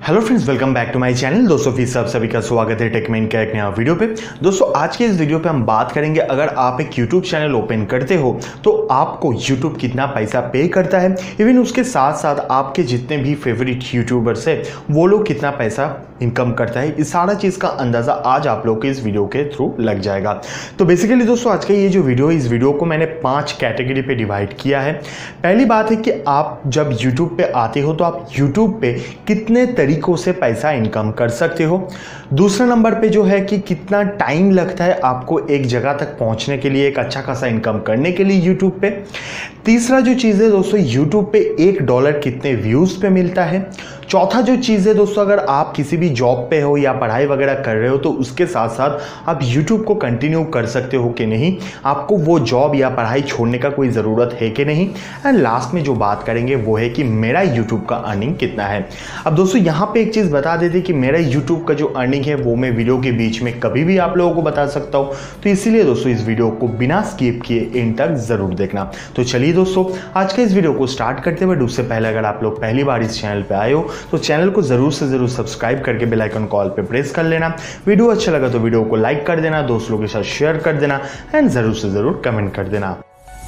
Hello friends, welcome back to my channel. दोस्तों फिर सभी का स्वागत है टेकमेन का एक नया वीडियो पे। दोस्तों आज के इस वीडियो पे हम बात करेंगे, अगर आप एक यूट्यूब चैनल ओपन करते हो तो आपको यूट्यूब कितना पैसा पे करता है, इवन उसके साथ साथ आपके जितने भी फेवरेट यूट्यूबर्स है वो लोग कितना पैसा इनकम करता है। इस सारा चीज़ का अंदाज़ा आज आप लोग के इस वीडियो के थ्रू लग जाएगा। तो बेसिकली दोस्तों आज का ये जो वीडियो है, इस वीडियो को मैंने 5 कैटेगरी पे डिवाइड किया है। पहली बात है कि आप जब यूट्यूब पे आते हो तो आप यूट्यूब पे कितने तरीकों से पैसा इनकम कर सकते हो। दूसरा नंबर पे जो है कि कितना टाइम लगता है आपको एक जगह तक पहुंचने के लिए, एक अच्छा खासा इनकम करने के लिए यूट्यूब पे। तीसरा जो चीज़ है दोस्तों, यूट्यूब पे $1 कितने व्यूज़ पे मिलता है। चौथा जो चीज़ है दोस्तों, अगर आप किसी भी जॉब पे हो या पढ़ाई वगैरह कर रहे हो तो उसके साथ साथ आप यूट्यूब को कंटिन्यू कर सकते हो कि नहीं, आपको वो जॉब या पढ़ाई छोड़ने का कोई ज़रूरत है कि नहीं। एंड लास्ट में जो बात करेंगे वो है कि मेरा यूट्यूब का अर्निंग कितना है। अब दोस्तों यहाँ पे एक चीज़ बता देते कि मेरा यूट्यूब का जो अर्निंग है वो मैं वीडियो के बीच में कभी भी आप लोगों को बता सकता हूँ, तो इसीलिए दोस्तों इस वीडियो को बिना स्किप किए एंड तक ज़रूर देखना। तो चलिए दोस्तों आज के इस वीडियो को स्टार्ट करते हुए, उससे पहले अगर आप लोग पहली बार इस चैनल पर आए हो तो चैनल को ज़रूर से ज़रूर सब्सक्राइब करके बेल आइकन कॉल पे प्रेस कर लेना। वीडियो अच्छा लगा तो वीडियो को लाइक कर देना, दोस्त लोगों के साथ शेयर कर देना एंड ज़रूर से ज़रूर कमेंट कर देना।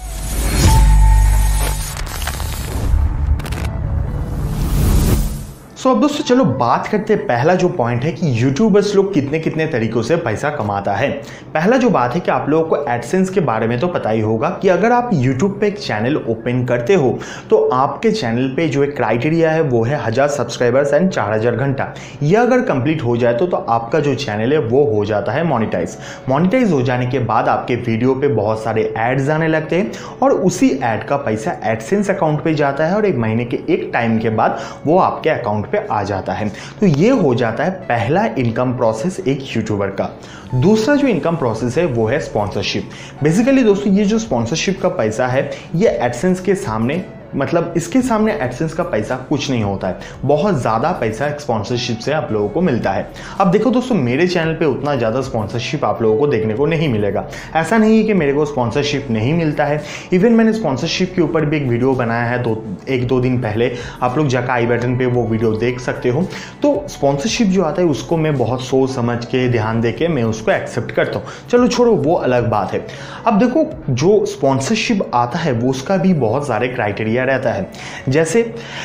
तो अब दोस्तों चलो बात करते हैं, पहला जो पॉइंट है कि यूट्यूबर्स लोग कितने कितने तरीकों से पैसा कमाता है। पहला जो बात है कि आप लोगों को एडसेंस के बारे में तो पता ही होगा कि अगर आप यूट्यूब पे एक चैनल ओपन करते हो तो आपके चैनल पे जो एक क्राइटेरिया है वो है 1000 सब्सक्राइबर्स एंड 4000 घंटा। यह अगर कंप्लीट हो जाए तो आपका जो चैनल है वो हो जाता है मोनिटाइज हो जाने के बाद आपके वीडियो पे बहुत सारे एड्स आने लगते हैं और उसी एड का पैसा एडसेंस अकाउंट पे जाता है और एक महीने के एक टाइम के बाद वो आपके अकाउंट पे आ जाता है। तो ये हो जाता है पहला इनकम प्रोसेस एक यूट्यूबर का। दूसरा जो इनकम प्रोसेस है वो है स्पॉन्सरशिप। बेसिकली दोस्तों ये जो स्पॉन्सरशिप का पैसा है ये एडसेंस के सामने, मतलब इसके सामने एडसेंस का पैसा कुछ नहीं होता है। बहुत ज़्यादा पैसा स्पॉन्सरशिप से आप लोगों को मिलता है। अब देखो दोस्तों मेरे चैनल पे उतना ज़्यादा स्पॉन्सरशिप आप लोगों को देखने को नहीं मिलेगा। ऐसा नहीं है कि मेरे को स्पॉन्सरशिप नहीं मिलता है। इवन मैंने स्पॉन्सरशिप के ऊपर भी एक वीडियो बनाया है एक दो दिन पहले, आप लोग जाकर आई बटन पर वो वीडियो देख सकते हो। तो स्पॉन्सरशिप जो आता है उसको मैं बहुत सोच समझ के ध्यान दे के मैं उसको एक्सेप्ट करता हूँ। चलो छोड़ो, वो अलग बात है। अब देखो जो स्पॉन्सरशिप आता है वो उसका भी बहुत सारे क्राइटेरिया रहता है। जैसे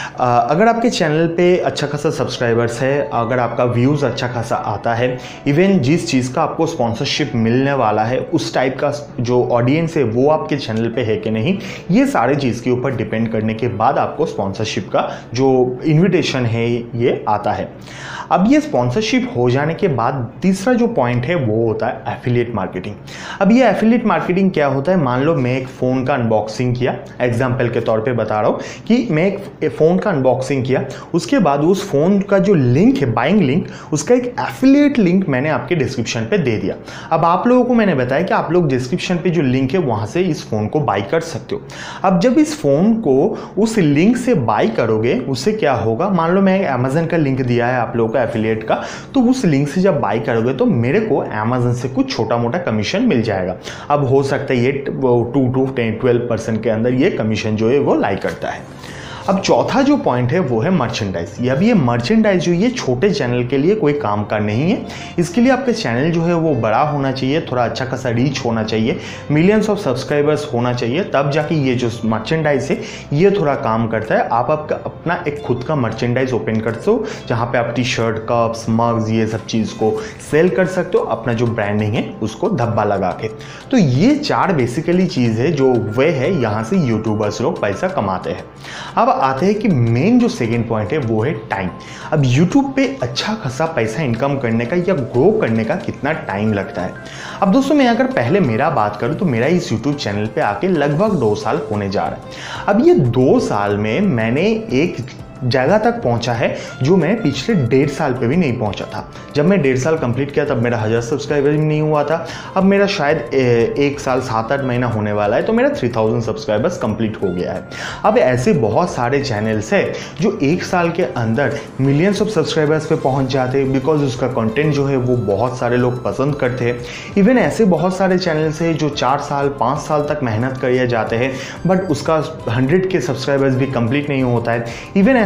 अगर आपके चैनल पे अच्छा खासा सब्सक्राइबर्स है, अगर आपका व्यूज़ अच्छा खासा आता है, इवन जिस चीज़ का आपको स्पॉन्सरशिप मिलने वाला है उस टाइप का जो ऑडियंस है वो आपके चैनल पे है कि नहीं, ये सारे चीज़ के ऊपर डिपेंड करने के बाद आपको स्पॉन्सरशिप का जो इन्विटेशन है ये आता है। अब ये स्पॉन्सरशिप हो जाने के बाद तीसरा जो पॉइंट है वो होता है एफिलिएट मार्केटिंग। अब ये एफिलिएट मार्केटिंग क्या होता है, मान लो मैं एक फ़ोन का अनबॉक्सिंग किया, एग्जाम्पल के तौर पे बता रहा हूँ कि मैं एक फ़ोन का अनबॉक्सिंग किया, उसके बाद उस फ़ोन का जो लिंक है, बाइंग लिंक, उसका एक एफिलिएट लिंक मैंने आपके डिस्क्रिप्शन पे दे दिया। अब आप लोगों को मैंने बताया कि आप लोग डिस्क्रिप्शन पे जो लिंक है वहाँ से इस फ़ोन को बाई कर सकते हो। अब जब इस फ़ोन को उस लिंक से बाई करोगे उससे क्या होगा, मान लो मैं अमेजन का लिंक दिया है आप लोगों को एफिलिएट का, तो उस लिंक से जब बाई करोगे तो मेरे को अमेजन से कुछ छोटा मोटा कमीशन मिल जाएगा। अब हो सकता है ये 2 to 12% के अंदर ये कमीशन जो है वो लाई करता है। अब चौथा जो पॉइंट है वो है मर्चेंडाइज। अब ये मर्चेंडाइज जो ये छोटे चैनल के लिए कोई काम का नहीं है। इसके लिए आपका चैनल जो है वो बड़ा होना चाहिए, थोड़ा अच्छा खासा रीच होना चाहिए, मिलियंस ऑफ सब्सक्राइबर्स होना चाहिए, तब जाके ये जो मर्चेंडाइज है ये थोड़ा काम करता है। आप आपका अपना एक खुद का मर्चेंडाइज ओपन कर सकते हो जहाँ पे आप टी शर्ट, कप्स, मग्स ये सब चीज़ को सेल कर सकते हो, अपना जो ब्रांडिंग है उसको धब्बा लगा के। तो ये 4 बेसिकली चीज़ है जो वे है यहाँ से यूट्यूबर्स लोग पैसा कमाते हैं। अब आते हैं कि मेन जो सेकंड पॉइंट है वो है टाइम। अब YouTube पे अच्छा खासा पैसा इनकम करने का या ग्रो करने का कितना टाइम लगता है। अब दोस्तों मैं अगर पहले मेरा बात करूं तो मेरा इस YouTube चैनल पे आके लगभग 2 साल होने जा रहा है। अब ये 2 साल में मैंने एक जगह तक पहुंचा है जो मैं पिछले 1.5 साल पे भी नहीं पहुंचा था। जब मैं 1.5 साल कंप्लीट किया तब मेरा 1000 सब्सक्राइबर भी नहीं हुआ था। अब मेरा शायद 1 साल 7-8 महीना होने वाला है तो मेरा 3000 सब्सक्राइबर्स कंप्लीट हो गया है। अब ऐसे बहुत सारे चैनल्स है जो 1 साल के अंदर मिलियंस ऑफ सब्सक्राइबर्स पे पहुंच जाते हैं, बिकॉज उसका कंटेंट जो है वो बहुत सारे लोग पसंद करते हैं। इवन ऐसे बहुत सारे चैनल्स है जो 4 साल 5 साल तक मेहनत किए जाते हैं बट उसका 100 के सब्सक्राइबर्स भी कंप्लीट नहीं होता है। इवन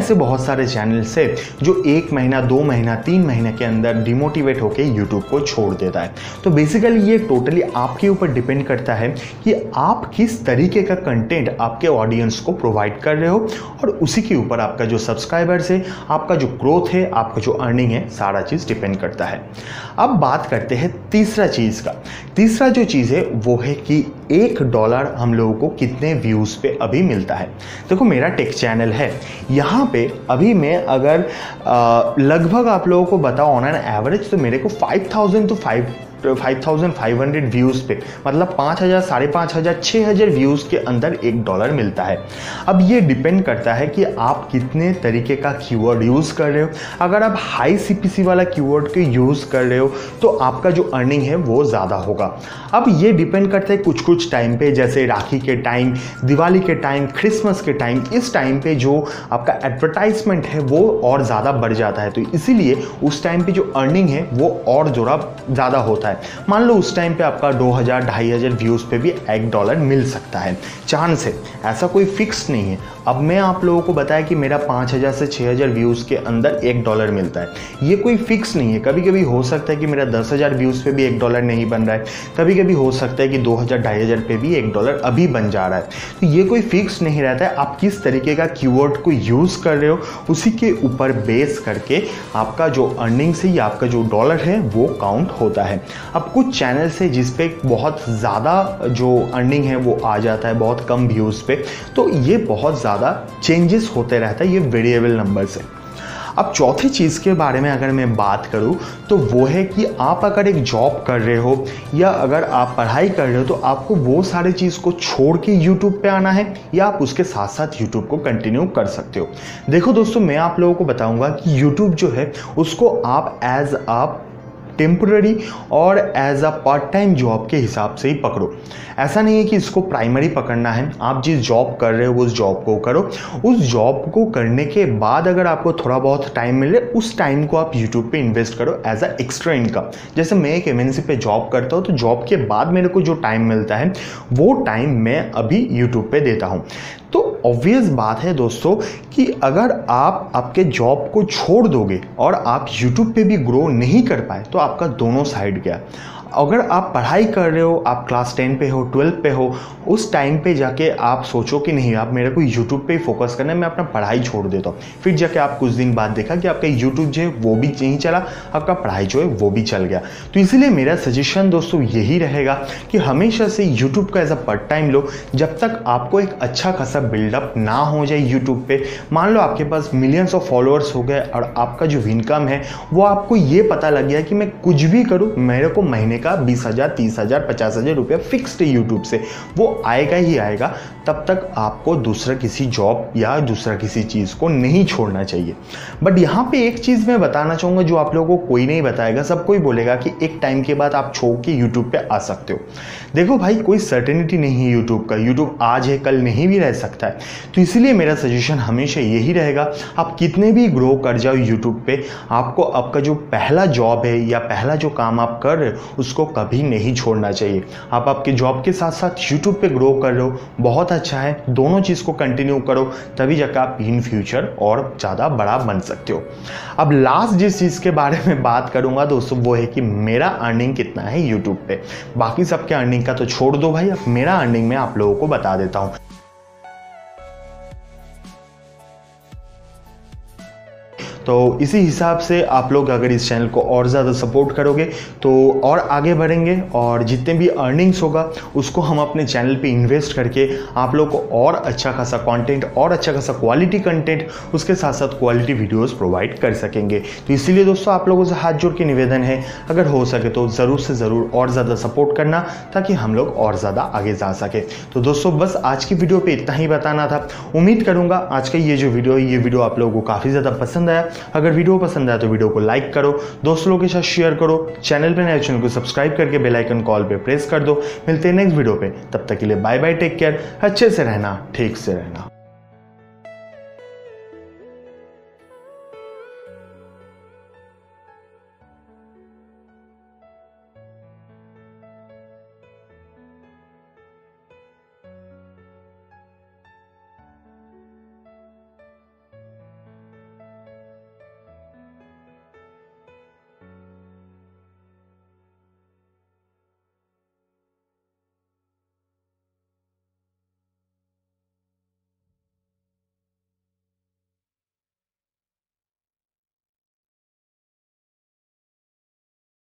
ऐसे बहुत सारे चैनल्स है जो 1 महीना 2 महीना 3 महीने के अंदर डिमोटिवेट होकर यूट्यूब को छोड़ देता है। तो बेसिकली ये टोटली आपके ऊपर डिपेंड करता है कि आप किस तरीके का कंटेंट आपके ऑडियंस को प्रोवाइड कर रहे हो, और उसी के ऊपर आपका जो सब्सक्राइबर्स है, आपका जो ग्रोथ है, आपका जो अर्निंग है, सारा चीज़ डिपेंड करता है। अब बात करते हैं तीसरा चीज़ का। तीसरा जो चीज़ है वो है कि $1 हम लोगों को कितने व्यूज़ पे अभी मिलता है। देखो मेरा टेक चैनल है, यहाँ पे अभी मैं अगर लगभग आप लोगों को बताओ ऑन एन एवरेज तो मेरे को 5000 to 5500 व्यूज़ पे, मतलब 5000, 5500, 6000 व्यूज़ के अंदर $1 मिलता है। अब ये डिपेंड करता है कि आप कितने तरीके का कीवर्ड यूज़ कर रहे हो। अगर आप हाई CPC वाला कीवर्ड के यूज़ कर रहे हो तो आपका जो अर्निंग है वो ज़्यादा होगा। अब ये डिपेंड करता है कुछ टाइम पे, जैसे राखी के टाइम, दिवाली के टाइम, क्रिसमस के टाइम, इस टाइम पे जो आपका एडवर्टाइजमेंट है वो और ज़्यादा बढ़ जाता है, तो इसीलिए उस टाइम पे जो अर्निंग है वो और ज़्यादा होता है। मान लो उस टाइम पे आपका 2000, 2500 व्यूज़ पे भी $1 मिल सकता है, चांस है, ऐसा कोई फिक्स नहीं है। अब मैं आप लोगों को बताया कि मेरा 5000 से 6000 व्यूज़ के अंदर $1 मिलता है, ये कोई फिक्स नहीं है। कभी कभी हो सकता है कि मेरा 10,000 व्यूज़ पे भी $1 नहीं बन रहा है, कभी कभी हो सकता है कि 2000, 2500 पे भी $1 अभी बन जा रहा है। तो ये कोई फिक्स नहीं रहता है। आप किस तरीके का कीवर्ड को यूज़ कर रहे हो उसी के ऊपर बेस करके आपका जो अर्निंग से या आपका जो डॉलर है वो काउंट होता है। अब कुछ चैनल्स है जिस पे बहुत ज़्यादा जो अर्निंग है वो आ जाता है बहुत कम व्यूज़ पे, तो ये बहुत ज़्यादा चेंजेस होते रहता है, ये वेरिएबल नंबर से। अब चौथी चीज़ के बारे में अगर मैं बात करूं तो वो है कि आप अगर एक जॉब कर रहे हो या अगर आप पढ़ाई कर रहे हो तो आपको वो सारी चीज़ को छोड़ के यूट्यूब पे आना है या आप उसके साथ साथ यूट्यूब को कंटिन्यू कर सकते हो। देखो दोस्तों, मैं आप लोगों को बताऊंगा कि यूट्यूब जो है उसको आप एज अ टेम्पररी और as a part time job के हिसाब से ही पकड़ो। ऐसा नहीं है कि इसको प्राइमरी पकड़ना है। आप जिस जॉब कर रहे हो उस जॉब को करो, उस जॉब को करने के बाद अगर आपको थोड़ा बहुत टाइम मिले उस टाइम को आप यूट्यूब पे इन्वेस्ट करो एज अ एक्स्ट्रा इनकम। जैसे मैं एक MNC पे जॉब करता हूँ तो जॉब के बाद मेरे को जो टाइम मिलता है वो टाइम मैं अभी यूट्यूब पे देता हूँ। तो ऑब्वियस बात है दोस्तों कि अगर आप आपके जॉब को छोड़ दोगे और आप यूट्यूब पे भी ग्रो नहीं कर पाए तो आपका दोनों साइड गया। अगर आप पढ़ाई कर रहे हो, आप क्लास 10 पे हो, 12 पे हो, उस टाइम पे जाके आप सोचो कि नहीं आप मेरे को यूट्यूब पे ही फोकस करना है, मैं अपना पढ़ाई छोड़ देता हूँ। फिर जाके आप कुछ दिन बाद देखा कि आपका यूट्यूब जो है वो भी नहीं चला, आपका पढ़ाई जो है वो भी चल गया। तो इसीलिए मेरा सजेशन दोस्तों यही रहेगा कि हमेशा से यूट्यूब का एज अ पार्ट टाइम लो जब तक आपको एक अच्छा खासा बिल्डअप ना हो जाए यूट्यूब पे। मान लो आपके पास मिलियंस ऑफ फॉलोअर्स हो गए और आपका जो इनकम है वो आपको ये पता लग गया कि मैं कुछ भी करूँ मेरे को महीने का 20,000, 30,000, 50,000 रुपया फिक्स्ड है यूट्यूब से, वो आएगा ही आएगा। तब तक आपको दूसरा किसी जॉब या दूसरा किसी चीज़ को नहीं छोड़ना चाहिए। बट यहाँ पे एक चीज़ मैं बताना चाहूँगा जो आप लोगों को कोई नहीं बताएगा, सब कोई बोलेगा कि एक टाइम के बाद आप छोड़ के यूट्यूब पे आ सकते हो। देखो भाई, कोई सर्टेनिटी नहीं है यूट्यूब का, यूट्यूब आज है कल नहीं भी रह सकता है। तो इसीलिए मेरा सजेशन हमेशा यही रहेगा, आप कितने भी ग्रो कर जाओ यूट्यूब पे, आपको आपका जो पहला जॉब है या पहला जो काम आप कर रहे हो उसको कभी नहीं छोड़ना चाहिए। आप आपके जॉब के साथ साथ यूट्यूब पे ग्रो कर रहे हो, बहुत अच्छा है, दोनों चीज़ को कंटिन्यू करो, तभी जाकर आप इन फ्यूचर और ज़्यादा बड़ा बन सकते हो। अब लास्ट जिस चीज़ के बारे में बात करूंगा दोस्तों वो है कि मेरा अर्निंग कितना है यूट्यूब पे। बाकी सबके अर्निंग का तो छोड़ दो भाई, अब मेरा अर्निंग मैं आप लोगों को बता देता हूँ। तो इसी हिसाब से आप लोग अगर इस चैनल को और ज़्यादा सपोर्ट करोगे तो और आगे बढ़ेंगे, और जितने भी अर्निंग्स होगा उसको हम अपने चैनल पे इन्वेस्ट करके आप लोग को और अच्छा खासा कंटेंट और अच्छा खासा क्वालिटी कंटेंट उसके साथ साथ क्वालिटी वीडियोस प्रोवाइड कर सकेंगे। तो इसीलिए दोस्तों आप लोगों से हाथ जोड़ के निवेदन है, अगर हो सके तो ज़रूर से ज़रूर और ज़्यादा सपोर्ट करना ताकि हम लोग और ज़्यादा आगे जा सके। तो दोस्तों बस आज की वीडियो पर इतना ही बताना था। उम्मीद करूँगा आज का ये जो वीडियो है ये वीडियो आप लोगों को काफ़ी ज़्यादा पसंद आया। अगर वीडियो पसंद आया तो वीडियो को लाइक करो, दोस्तों के साथ शेयर करो, चैनल पे नए चैनल को सब्सक्राइब करके बेल आइकन कॉल पे प्रेस कर दो। मिलते हैं नेक्स्ट वीडियो पे, तब तक के लिए बाय बाय, टेक केयर, अच्छे से रहना, ठीक से रहना।